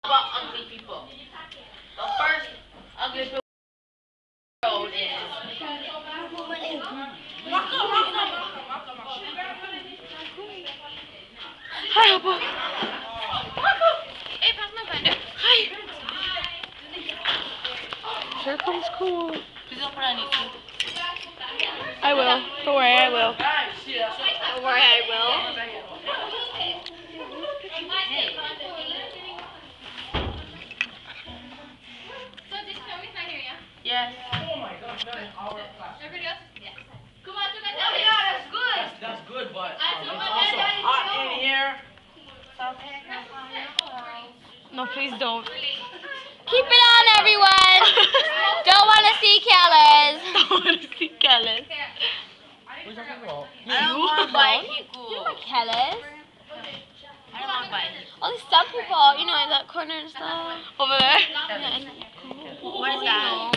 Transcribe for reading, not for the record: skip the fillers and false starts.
About ugly people. The first ugly people road is. Hi, Appa. Hey, pass my binder. Hi. Here comes cool. Please don't put on YouTube. I will. Don't worry, I will. Don't worry, I will. So this Tommy's not here, yeah? Yes. Oh my gosh, that is our class. Everybody else? Yeah. Come on, look at Oh that. yeah, that's good. That's good, but I it's told also my dad hot to in here. No, please don't. Keep it on, everyone. Don't want to see Kellis. Don't want to see Kellis. Who's talking about? I don't want to buy Hiku. You're not Kellis. I don't want to buy Hiku. Only some people, you know, in that corner and stuff. Over there. Yeah, and What is that?